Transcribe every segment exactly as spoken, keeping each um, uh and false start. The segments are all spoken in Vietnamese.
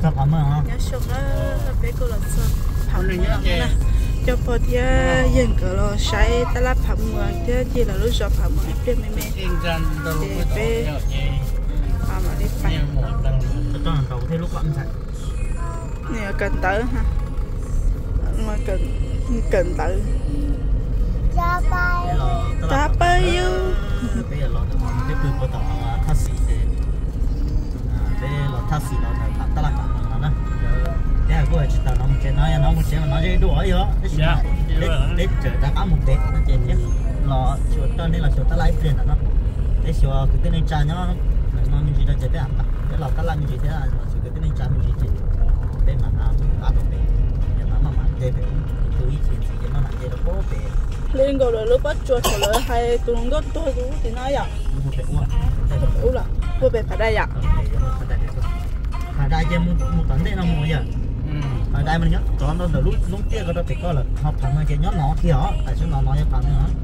thật lắm mà nhớ xong đó bé cô là sao thằng nè cho bố thì dân cỡ lo sai ta lắp phạm mường chứ chỉ là lúc giờ phạm mường em mẹ mẹ để bé à mà đi phải cho thằng đầu thế lúc lắm thật nè cần tới ha mà cần cần tới cha bay cha bay yêu bây giờ lo được cái cứ có tao taxi để bây giờ lo taxi lo được ta là cả nó nè thế là cô chỉ tao nó một cái nói nó một cái mà nó chơi đùa ấy đó để để chờ ta ăn một tết nó chơi nhé lo chiều cho nên là chiều ta lấy tiền nó để chiều cứ cái này trả nó nó mình chỉ là chơi bé à để lo ta làm mình chỉ thế là chiều cái này trả mình chỉ chơi để mà ăn ăn đồ bé để mà mà chơi bé tôi ý chỉ chỉ nó làm chơi nó có bé lên gọi là lúc bắt chuột rồi hay tụi nó tôi cũng thì nói vậy ủa là cô bé phải đây à phải đây chứ một một tấn đấy nó mua giờ phải đây mình nhớ cho nó lúc lúc kia có đó phải có là học thằng này cái nhớ nó kia hả tại sao nó nói cho thằng nữa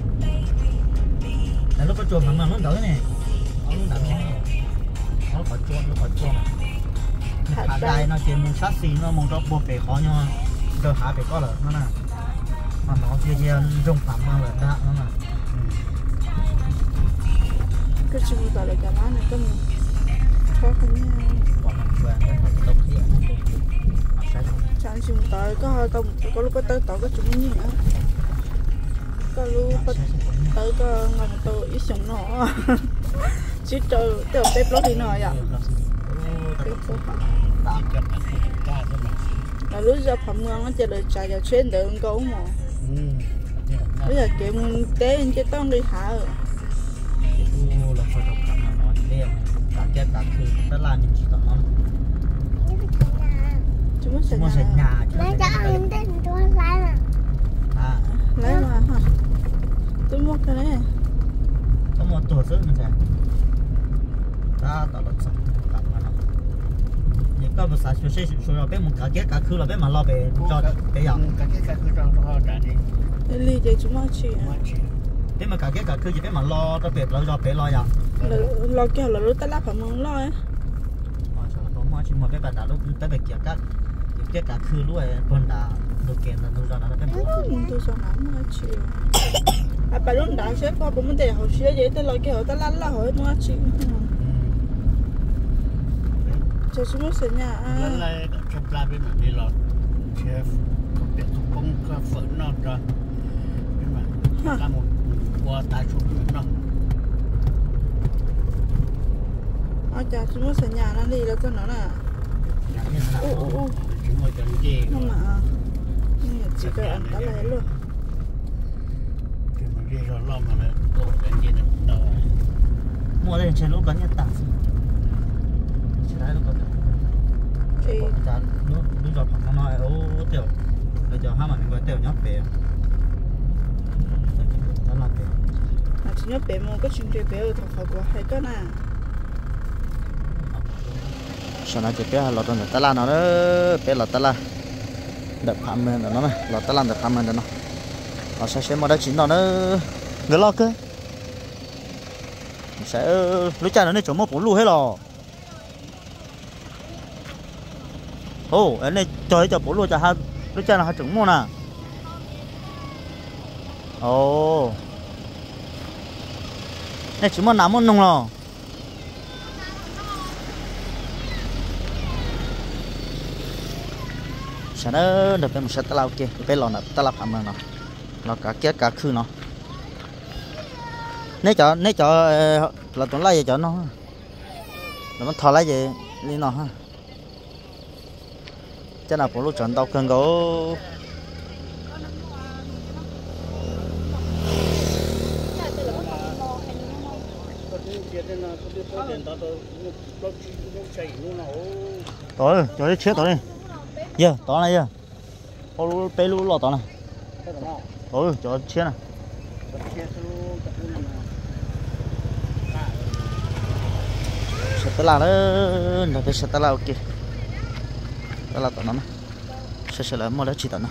tại lúc có chuột thằng nào nó đỡ này nó đỡ nó có chuột nó có chuột phải đây nó chỉ muốn sát xì nó muốn cho bộ phải khó nhưng mà giờ hả phải có là nó nè mà nó kia kia dùng phẩm mà là đã nó nè cái chuyện đó là cái này cái khó khăn nha chẳng chừng tới có tông có lúc có tới tàu có chúng như nữa có lúc có tới có ngầm tôi ít sống nó chứ trời tiểu bếp lót thì nói à là lúc giờ phẩm ngon nó chỉ là chạy vào trên đường câu mà bây giờ kiểu mình té anh chứ tao đi hả rồi cái cảคือตลาดจริงๆตอนนั้น chúng nó sẽ mua sạch nhà lấy cho anh tên tôi lấy mà à lấy mà hả tôi mua cái này có một tổ chức như thế ta tạo lập sản phẩm mà nó những cái bữa sáng chúng sẽ sử dụng bên một cái cái cả khứ là bên mà lo về cho cái gì cái cái cái khứ cho nó trả đi cái ly để chúng nó chỉ bên mà cả cái cả khứ gì bên mà lo cho về lo cho về lo ya lo kia là lúc ta lắp phải mong lo ấy chỉ một cái bàn đá lúc tới về kia các cái cả khứ lúc ấy con đá đồ kiện là đồ ra nó bên bún tôi sao nắm mà chịu à bà lúc đá xếp qua bún để họ xếp vậy tới lo kia họ ta lăn là hỏi mà chịu cho chúng nó sẽ nhà lần này trong plan bên mình đi lọt chef có biết thủ công có phở nó ra nhưng mà làm một qua tài chủ nó à chà chúng nó sẽ nhà nó đi đâu cho nó là ô ô ô chúng tôi chẳng gì không mà chỉ cần ăn đã lấy luôn thì mà đi rồi lo mà lại tổ cái gì nữa đâu mua đây trên lúc bắn nhất tảng chỉ đấy lúc bắn thì lúc lúc giờ phòng nó nói ô tiểu bây giờ hai mà mình gọi tiểu nhóc về nó làm tiểu mà chỉ nhớ bé mua cái chuyện chơi bé ở thằng của hay cái nào sau này chỉ bé lọt trong ta la nó đó bé lọt ta la đập phạm mình nó này lọt ta la đập phạm mình nó nó sẽ sẽ mua đó chín nó nó người lo cơ sẽ lúc cha nó này chỗ mua bốn lù hết rồi ô anh này chơi cho bốn lù cho hai lúc cha nó hai trứng mua nè ồ này chỉ mua nắm một nông rồi sáng đó được bên một set tao kia bên lò nè tao làm phạm nó nó cả kia cả khư nó nếu cho nếu cho là tuần lấy gì cho nó là nó thò lấy gì đi nó ha chắc là bộ lúc chọn tao cần có tối cho đi chết tối đi giờ tối này giờ ô bé lú lọt tối này ừ cho chết này setelah đó nó phải setelah ok đó là tao nó sẽ sẽ là mua đó chỉ tao nó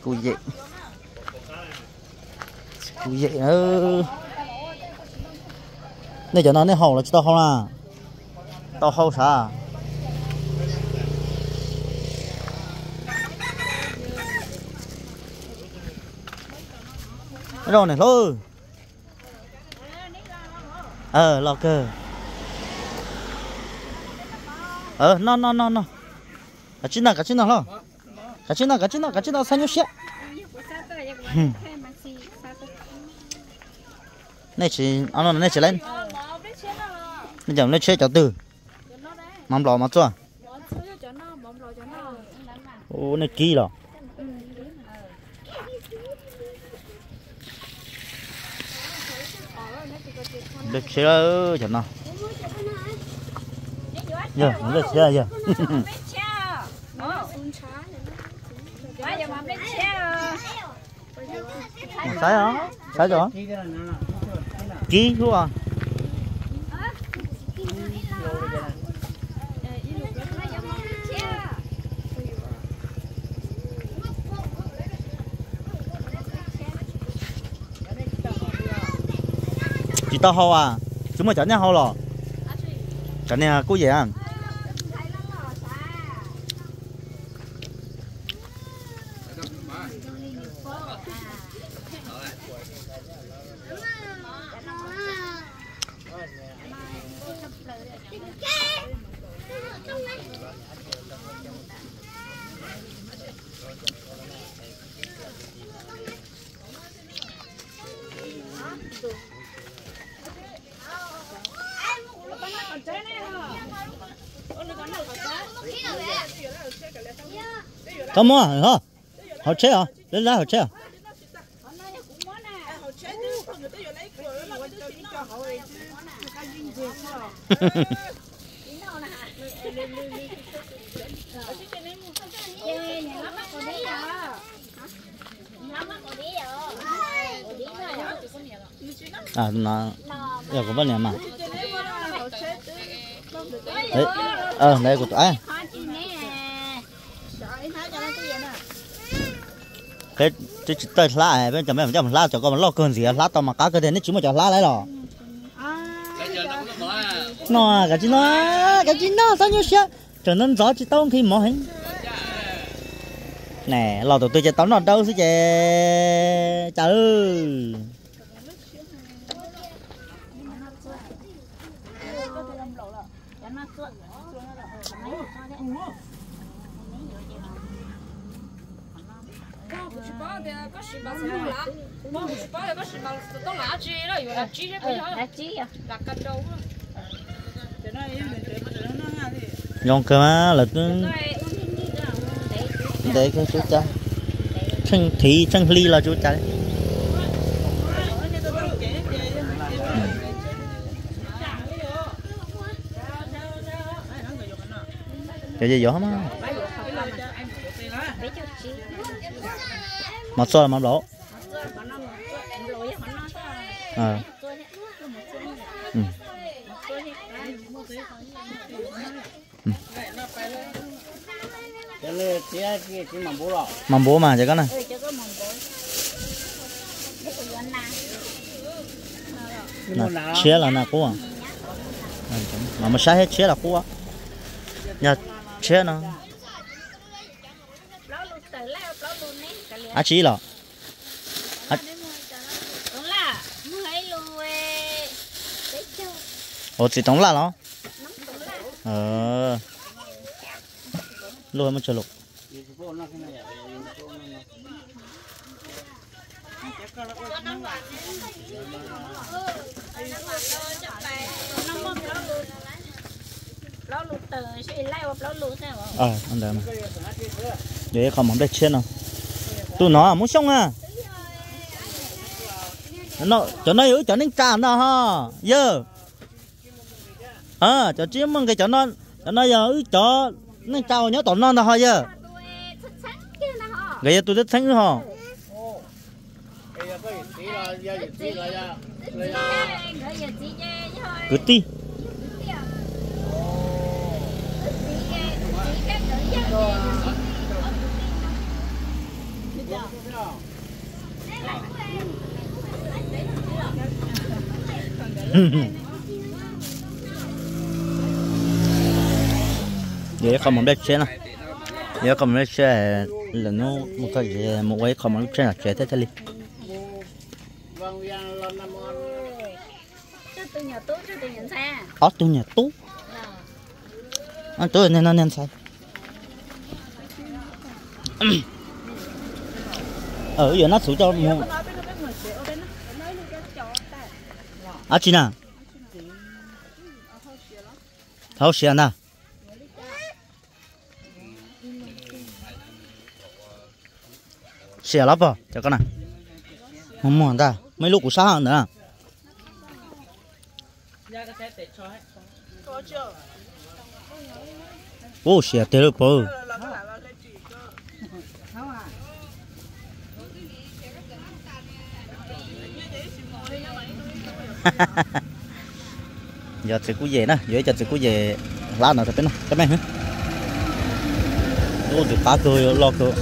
cú vậy cú vậy nữa này cho nó này hậu là tao hậu à tao hậu sao rồi này thôi ờ lò cơ ờ no no no no cả chín nào cả chín nào lo cả chín nào cả chín nào cả chín nào sao nhớ xe này chỉ anh nói này chỉ lên này chẳng này chơi cho từ mắm lò mà cho ô này kỳ rồi được chưa chẳng nào giờ được chưa giờ sai hả sai rồi ký đúng không chị tao hao à chúng mày chọn nhau hao rồi chọn nè cô gì à có mua hả họ chế hả lên lá họ chế hả à nó giờ có vấn đề mà đấy ờ đây của tụi anh cái cái tơi lá này bên chồng em chồng lá cho con lo cơn gì lá tao mà cá cái này nó chỉ mà cho lá lấy rồi nó cái gì nó cái gì nó sao như xe trở nên rõ chỉ tao khi mỏ hết nè lò tụi tôi chơi tao nó đâu chứ trời trời ơi nhon cơ má là cứ để cái chú cha chân thị chân ly là chú cha cái gì gió mà mà xôi mà lỗ à ừ. Mắm bố mà chứ con này chia là nào cô à mà mà sai hết chia là cô á nhà chia nó à chỉ là à ồ chỉ tống là nó ờ lôi mà chờ lục ờ anh đây mà để không mắm đây chiên nào tụi nó muốn xong à nó cho nó yếu cho nên cạn nào ha giờ à cho chiếm măng cái cho nó cho nó giờ cho nên cao nhớ tổn non nào ha giờ cái tôi rất thích hả cứ ti Yeah. vậy không muốn biết chuyện nào vậy không muốn biết chuyện là nó một cái gì một cái không muốn biết chuyện là chuyện thế thế đi ở tôi nhà tú anh tôi nên nó nên sai ở giờ nó xử cho mua à chị nào hậu xịn nào xịn lắm bò cho con nào không muốn ta mấy lúc của sáng nữa ô xịn thế rồi bò giờ chị cũng về nè giờ cho chị cũng về lá nào thì biết nó cái mấy hả ô chị cá cười lo cười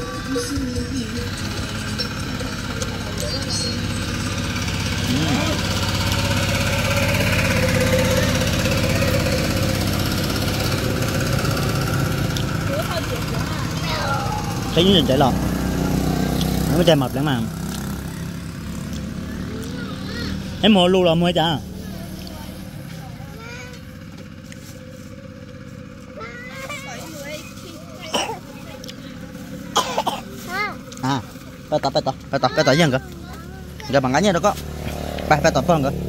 thấy những chạy lọt nó mới chạy mập lắm mà em mua luôn là mua chả à phải tập phải tập phải tập cái tập gì cơ giờ bằng cái gì đó có phải phải tập phân cơ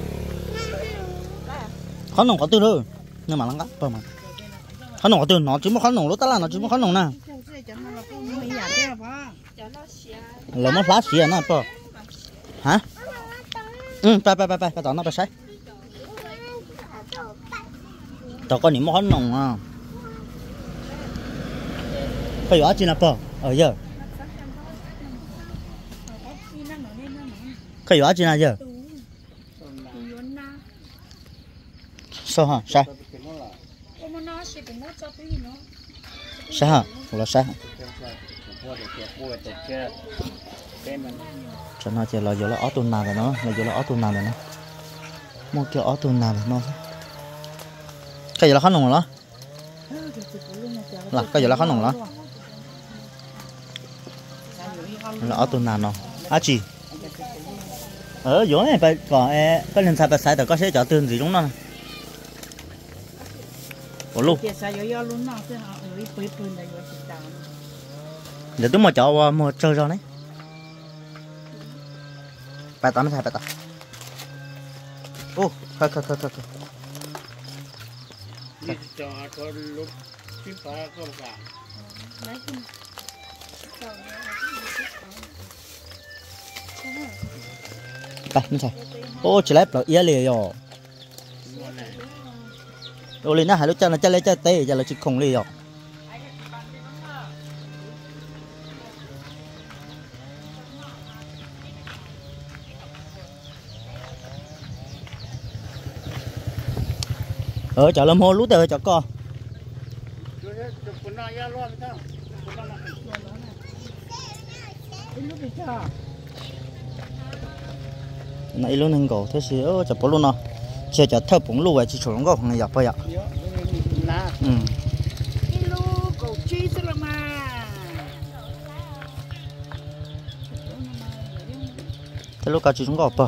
khó nồng khó tư thôi nhưng mà lắm cái phân mà khó nồng khó tư nó chỉ một khó nồng lúc ta là nó chỉ một khó nồng nè là nó lá xì à nó bơ hả ừ phải phải phải phải phải tao nó phải sai tao có những món nồng à phải ở trên là bơ ở giờ cái gì trên này giờ sao hả sao sao hả là sao cho nó chỉ là giờ là ở tuần nào rồi nó là giờ là ở tuần nào rồi nó mua kiểu ở tuần nào rồi nó cái gì là khó nồng rồi đó là cái gì là khó nồng đó là ở tuần nào nó à chị ở chỗ này phải còn cái lần sau phải xài được có sẽ chở tiền gì đúng không có luôn để tôi mà chở mà chơi rồi đấy phải tắm phải phải tắm ô khơi khơi khơi khơi đây như thế ô chỉ lấy bảo yết liền rồi ô lên nó hai lúc cho nó cho lấy cho tê cho nó chỉ không liền rồi ờ cho làm hồ lú tờ cho co này luôn nên cổ thế xíu chụp luôn nó chơi chụp thấp bóng lùi chỉ chụp nó không này dập bây giờ ừ thế lúc cá chỉ chúng gọt bờ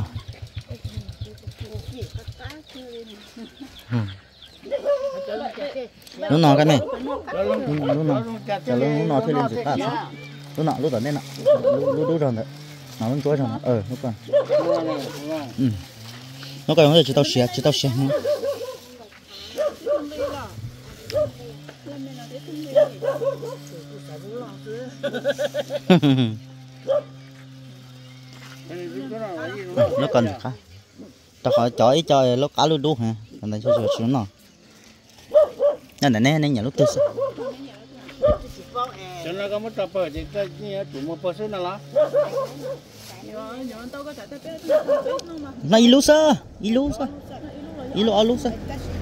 lúc nào cái này lúc nào giờ lúc nào thế lên gì ta lúc nào lúc đó nên nè lúc lúc rồi đấy nó vẫn tối rồi ờ lúc còn ừ nó còn chỉ tao xé chỉ tao xé nó còn khác tao khỏi chọi cho lúc cá lúc đu hả còn này cho sửa xuống nào nên là nè nè nhà lúc tôi cho nó có một tập ở thì cái gì chủ một bớt số nào lá nó ilu sa ilu sa ilu alu sa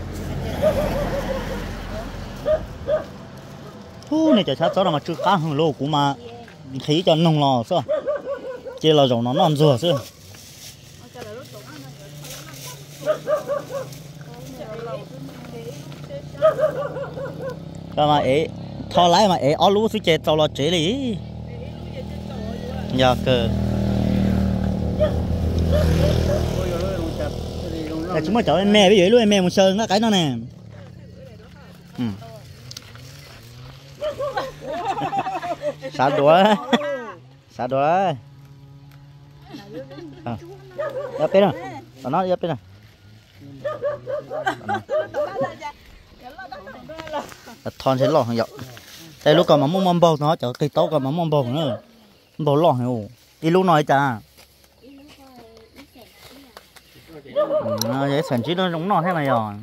hú này chả chắc chắn là mà chưa cá hàng lô của mà khí cho nông lò sao chỉ là dầu nó non rửa chứ cái mà ấy thò lái mà ấy ó lú suy chế tàu lo chế đi giờ cơ là chúng mới chọn mẹ bây giờ luôn mẹ một sơn cái nó nè ừ. Sao đùa sao đùa à 옆에 는 nó 옆에 는 thon sẽ lọt hàng dọc đây lúc còn mà muốn mâm bầu nó chở cây táo còn mà mâm bầu nữa bầu lọt hiểu đi lúc nói cha nó dễ sản chỉ nó giống nọ thế này rồi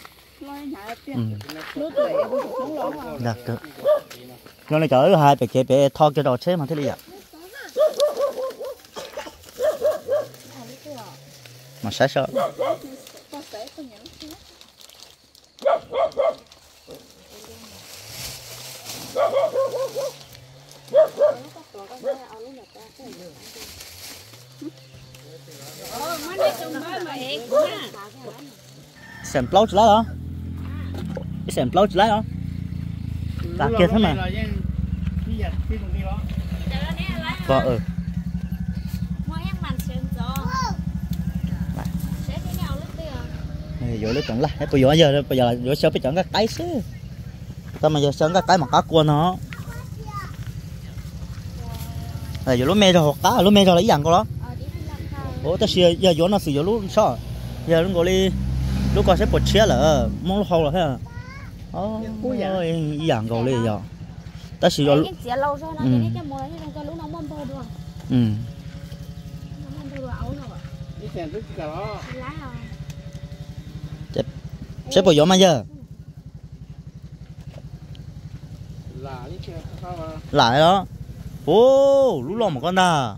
được được nó này chở hai bể bể thon cái đồ chế mà thế này à mà sai sợ xem plau chỉ lại hả? Cái xem plau chỉ lại hả? Cả kia thế mà. Vâng ừ. Rồi lúc chọn là, bây giờ giờ bây giờ giờ sao phải chọn cái cái xứ, sao mà giờ chọn cái cái mà cá cua nó, rồi giờ lúc mẹ rồi cá, lúc mẹ rồi lấy dàn con đó, ủa ta xưa giờ giờ nó sử dụng lúc sao, giờ lúc gọi đi, lúc coi sẽ bột chia là, mong lúc hậu là thế à, ôi dàn gọi đi giờ, ta sử dụng, ừ, sẽ bao giờ mà giờ lại đó ô lú lò một con đà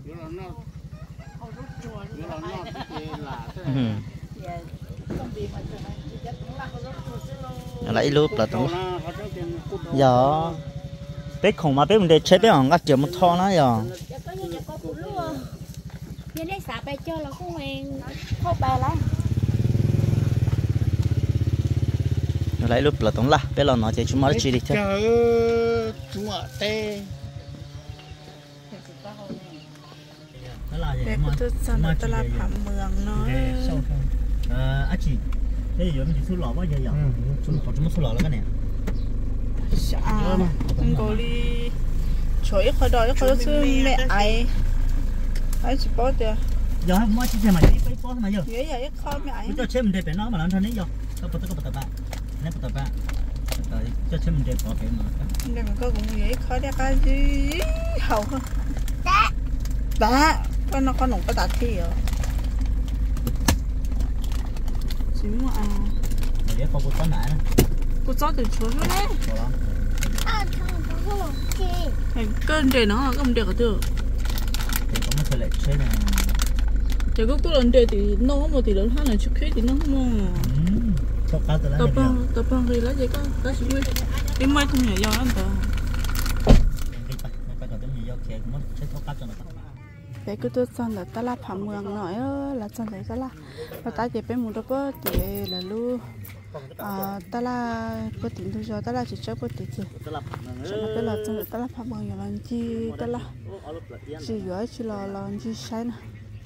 lấy lúp là tụi giờ biết không mà biết mình để chế biết hỏng các kiểu một thon đó giờ giờ đây xả bài chơi là không hề không bài lắm lấy lúc là tống là bây giờ nó chỉ chúng nó chỉ đi thôi chúng ở tê để có thức xong là ta làm phạm mường nó à chị thế giờ mình chỉ số lọ bao giờ giờ chúng có chúng số lọ là cái này à mình có đi chơi khỏi đó khỏi đó mẹ ai ai chỉ bỏ tiền giờ không mua chiếc xe mà đi phải bỏ mà giờ vậy vậy khó mẹ ai cho chế mình để bé nó mà nó thân đấy giờ có bắt có bắt bạn nãy bắt bạn cho chế mình để bỏ bé mà đây mà có cũng vậy khó đẹp cái gì hậu không đã con nó con nồng có đặt thì rồi chỉ mà à để con bút nãy nè bút gió từ chuối đấy à thằng có một chi cái cơn để nó là không được ở từ thì có một cái lệ chế này chỉ có cái lần để thì nó một thì lớn hơn là chút khi thì nó không tập băng tập băng thì lấy gì có cái gì đi mai không nhảy gió anh ta bé cứ tôi xong là ta là phạm mường nói là xong đấy ta là và ta chỉ bé muốn đâu có thì là lu à ta là có tiền thôi cho ta là chỉ chơi có tiền chứ cho nó bé là xong ta là phạm mường rồi làm chi ta là chỉ gửi chỉ là làm chi sai nè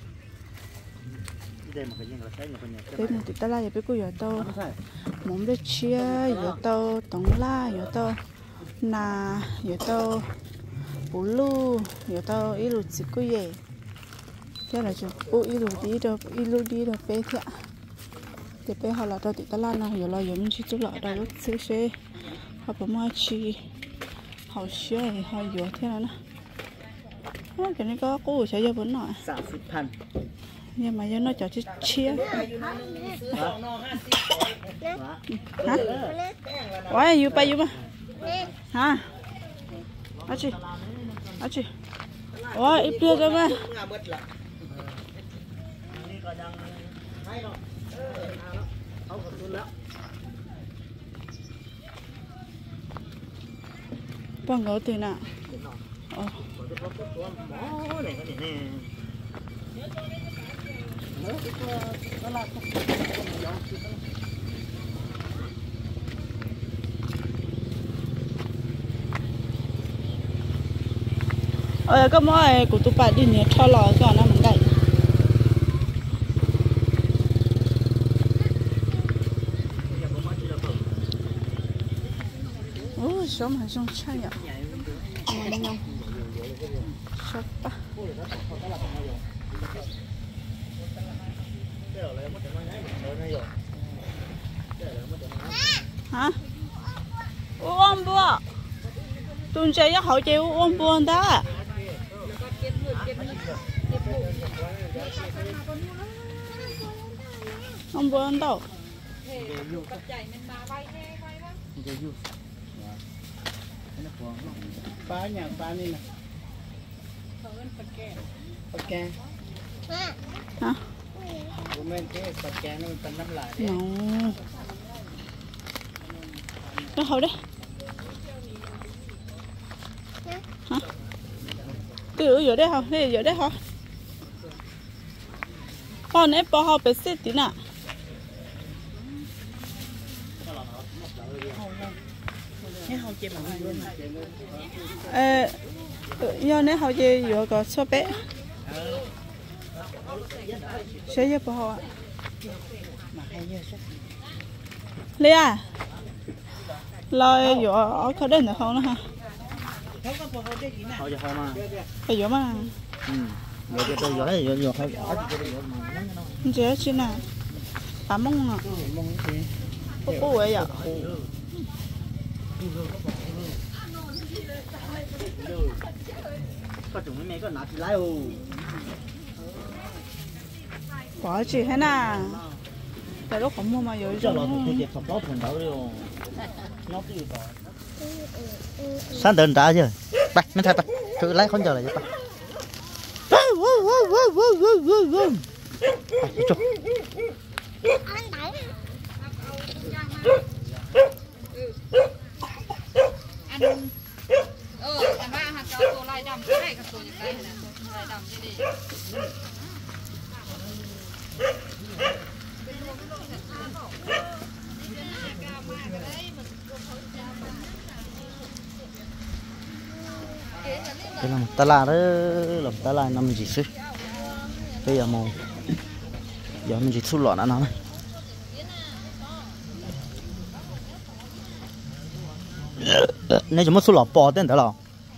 bé muốn thì ta là bé cứ giờ tao muốn bé chia giờ tao tổng la giờ tao na giờ tao bù lu giờ tao ít lu chỉ có gì thế là chúng bố ít lu đi đâu ít lu đi đâu bé thiệt thì bé họ là tao thì ta lan nào giờ là giờ mình chỉ giúp lại đâu xíu xíu họ bảo mua chi họ xíu họ vừa thế nào nè cái này có cô sẽ giờ vẫn nói nhưng mà giờ nó cho chị chia hả why you pay you mà hả à chị à chị ôi ít tiền rồi mà bằng gấu tiền nào ờ có mỗi của tụi bạn đi nhớ cho lò cái nó mình đẩy ôi sống hay sống chơi nhở ngon ngon sắp ba hả ôm bùa tuần chơi với họ chịu ôm bùa đó ôm bùa đâu Ba nhà ba này nè. Ok. hả Của mình cái ok nó mình nắp lại. no nó hậu đấy hả từ ở dưới đây hả đây dưới đây hả con ép bao hậu bé xịt tí nè ờ do nếu họ chơi vừa có số bé sẽ giúp họ Lia lo vừa ở cái đấy nữa không nữa ha họ cho họ mà cái vừa mà ừ vừa cho tôi giỏi vừa vừa phải bỏ dễ chứ nào tám mông à cô cô vậy à có chúng mấy có nát lái ô bỏ chị thế nào tại lúc không mua mà rồi cho nó tôi dẹp sập lót mình đỡ đi nó cái gì sáng tên trả chưa bay mấy thầy bay thử lái không chờ lại vậy anh ờ anh ba hạt cho tôi lại đầm cái này cái tôi cái này tôi lại đầm cái đi cái làm ta la đó làm ta la năm gì xí bây giờ màu giờ mình chỉ thu lọn nó này nếu chúng mất thu lọn bò tên đó là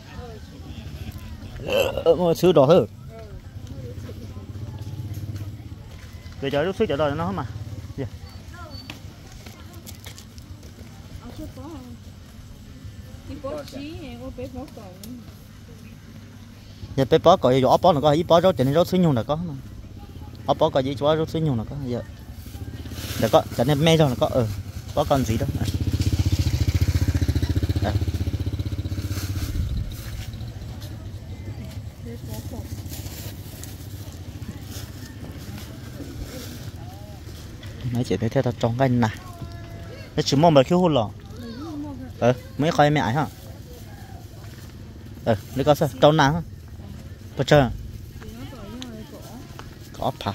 màซื้อđỏ hơn bây giờ lúcซื้อchợ đỏ nó mà giờ bé bó coi giờ bó nó có ít bó rau trên rau xuyên nhung là có mà ở bó coi gì bó rau xuyên nhung là có giờ để có cho nên mê rồi là có ờ bó con gì đó nói chuyện thế theo tao trong cái này nó chỉ mong mà khiêu hôn lò ờ mấy khoai mẹ hả ờ nó có sao trong nào bữa trưa có phá